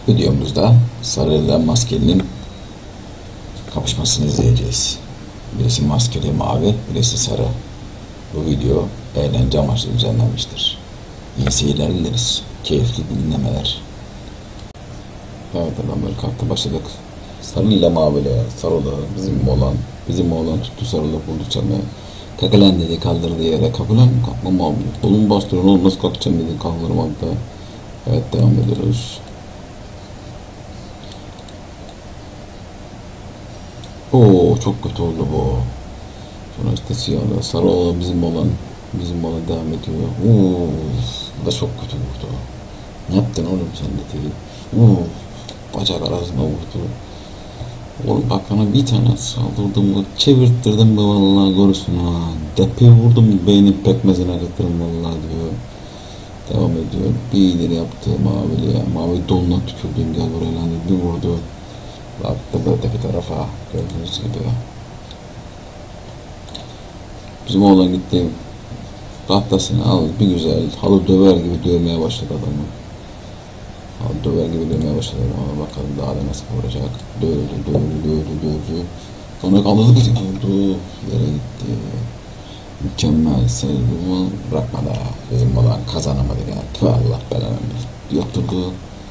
Videomuzda sarı ile maskelinin kapışmasını izleyeceğiz. Birisi maskeli mavi, birisi sarı. Bu video eğlence amaçlı düzenlenmiştir. İyi seyirler dileriz. Keyifli dinlemeler. Evet adamlar kalktı, başladık. Sarı ile mavi ile sarılı bizim oğlan tuttu sarılı buldu çamı. Kakalen dedi, kaldırdı yere. Kakalen kalkmam abi. Kolum bastırın oğlum, nasıl kalkacağım dedi, kaldırmakta. Evet, devam ediyoruz. Oo, çok kötü oldu bu. Sonra işte siyahlı sarı olan bizim olan devam ediyor. Oo, bu da çok kötü vurdu. Ne yaptın oğlum sen dedi. Oo, bacak arasına vurdu. Oğlum bak, bana bir tane saldırdım mı, çevirttirdim mi vallahi görürsün ha. Depi vurdum, beynin pekmezine kıtırım vallahi diyor. Devam ediyor. Bir ileri yaptı maviliye. Mavi donla tükürdüm, gel buraya lan dedi, vurdu. Baktı öteki tarafa, gördüğünüz gibi. Bizim oğlan gitti, tahtasını al, bir güzel halı döver gibi dövmeye başladı adamı. Halı döver gibi dövmeye başladı ama bakalım daha da nasıl vuracak. Dövdü. Sonra kaldırdı, bir vurdu, yere gitti. Mükemmel sevdiğimi bırakmadı. Bizim oğlan kazanamadı yani. Tüh, Allah belanı yatırdı.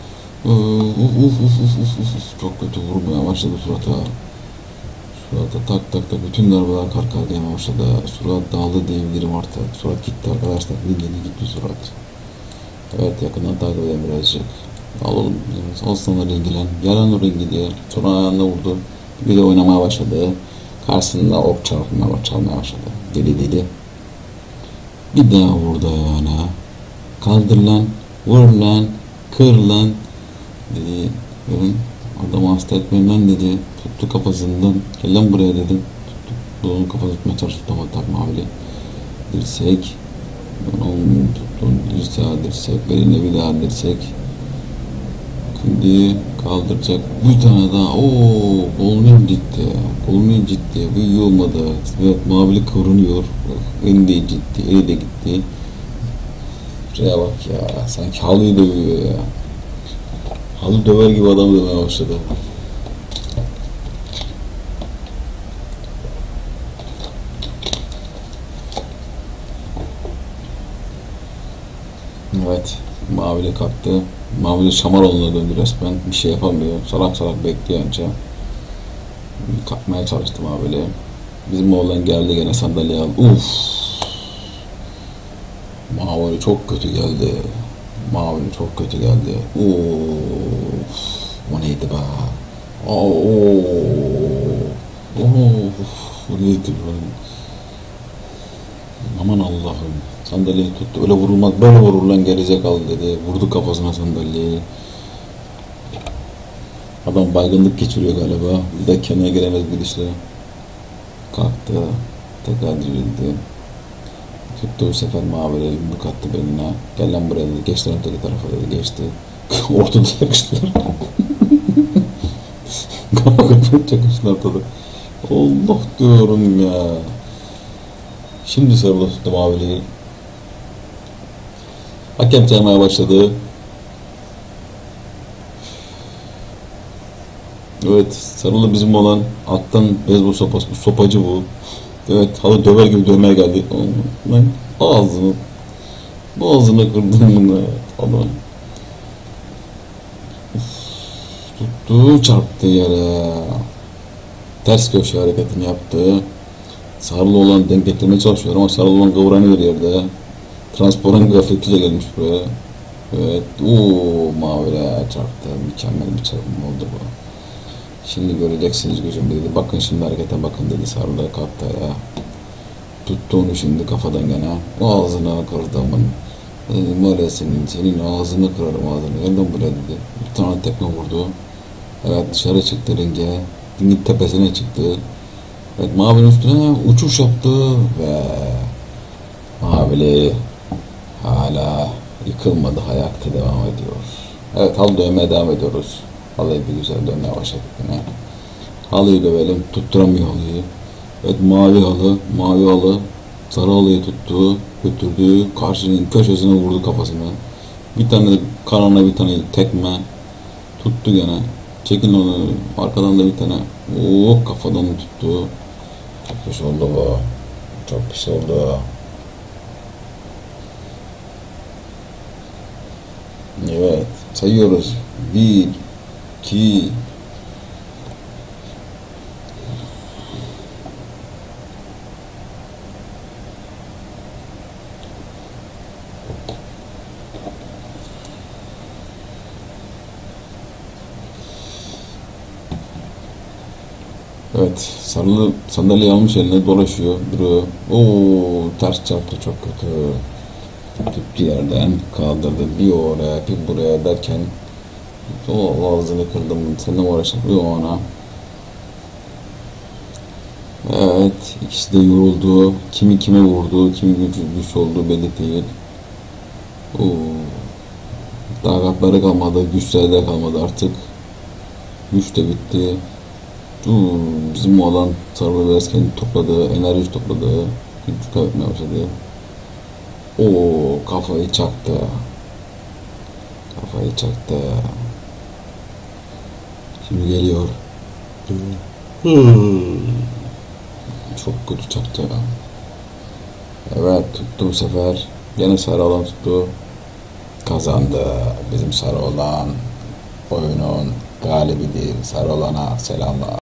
Çok kötü vurmaya başladı surata. Surata tak bütün darbeler karka yemeye başladı. Surat dağıldı diyebilirim artık. Surat gitti arkadaşlar. Bildiğini gitti surat. Evet, yakından takip edelim birazcık. Al oğlum, al sana rengilen. Gel lan o rengi diye. Sonra ayağında vurdu. Bir de oynamaya başladı. Karşısında ok çalmaya başladı. Deli. Bir daha vurdu ayağına. Kaldır lan, vur lan, kır lan dedi. Adamı hasta etmeyin lan dedi. Tuttu kafasından. Gel lan buraya dedim. Tuttu onun kafasını tutmaya çalıştı. Takma mavili. Dirsek. Onu tuttu. Dirsek. Beline bir daha dirsek. Şimdi kaldıracak. Bir tane daha. Ooo. Kolunun ciddi. Bu iyi olmadı. Evet, mavili kıvranıyor. Eli de ciddi. Eli de gitti. Şuraya bak ya. Sanki halıyı dövüyor ya. Halı döver gibi adam dövmeye başladı. Evet. Mavili kalktı. Mavili Şamaroğlu'na döndü resmen. Bir şey yapamıyor. Salak bekliyor önce. Kalkmaya çalıştı Mavili. Bizim oğlan geldi gene, sandalye aldı. Mavili çok kötü geldi. O neydi be? Bu neydi be? Aman Allah'ım. Sandalyeyi tuttu. Öyle vurulmaz. Böyle vurur lan gerizekalı dedi. Vurdu kafasına sandalyeyi. Adam baygınlık geçiriyor galiba. Bir de kendine gelemez gidişle. Kalktı. Tekrar dirildi. Tuttu bu sefer mavile, yumruk attı beline. Gel lan buraya dedi. Geç lan öteki tarafa dedi. Geçti. Ortada çakıştılar. Kafa çakıştılar ortada. Allah diyorum ya. Şimdi sarılı tuttu mavileyi. Hakem çalmaya başladı. Evet, sarılı bizim olan alttan beyzbol sopası. Sopacı bu. Evet, halı döver gibi dövmeye geldi. Ben boğazını kırdım bunu. Adam tuttu, çarptı yere. Ters köşe hareketini yaptı. Sarılı olan denk getirmeye çalışıyor ama sarılı olan kıvranıyor yerde. Transparan gafletiyle gelmiş buraya. Evet, mavile çarptı. Mükemmel bir çarpım oldu bu. Şimdi göreceksiniz gözüm dedi. Bakın şimdi harekete bakın dedi. Sarılı kalktı ya. Tuttu onu şimdi kafadan gene. Ağzına kırdımın. Böyle senin ağzını kırarım ağzını. Yerden buraya dedi. Bir tane tekme vurdu. Evet, dışarı çıktı ringe. Ringin tepesine çıktı. Evet, mavinin üstüne uçuş yaptı ve mavili hala yıkılmadı, ayakta devam ediyor. Evet, halı dövmeye devam ediyoruz. Halıyı bir güzel dövmeye başladık yine. Halıyı dövelim, tutturamıyor halıyı. Evet, mavi halı sarı halıyı tuttu, götürdü, karşının köşesine vurdu kafasına. Bir tane kanına bir tane tekme. Tuttu gene. Çekin onu. Arkadan da bir tane. Oh, kafadan tuttu. Çok pis oldu bu. Çok pis oldu. Evet. Sayıyoruz. Bir, iki. Evet. Sarılı sandalye almış eline dolaşıyor. Duruyor. Oo, ters çarptı, çok kötü. Tuttu yerden kaldırdı. Bir oraya bir buraya derken o ağzını kırdım. Seninle uğraşıp bir ona. Evet. İkisi de yoruldu. Kimi kime vurdu. Kimi güç oldu belli değil. Oo, takatları kalmadı. Güçleri de kalmadı artık. Güç de bitti. Dur, bizim olan sarılı biraz kendi topladı. Enerji topladı. Güç kaybetmeye başladı. Oo, kafayı çaktı. Kafayı çaktı. Şimdi geliyor. Çok kötü çaktı. Evet, tuttu bu sefer. Yine sarı olan tuttu. Kazandı. Bizim sarı olan oyunun galibidir. Sarı olana selamlar.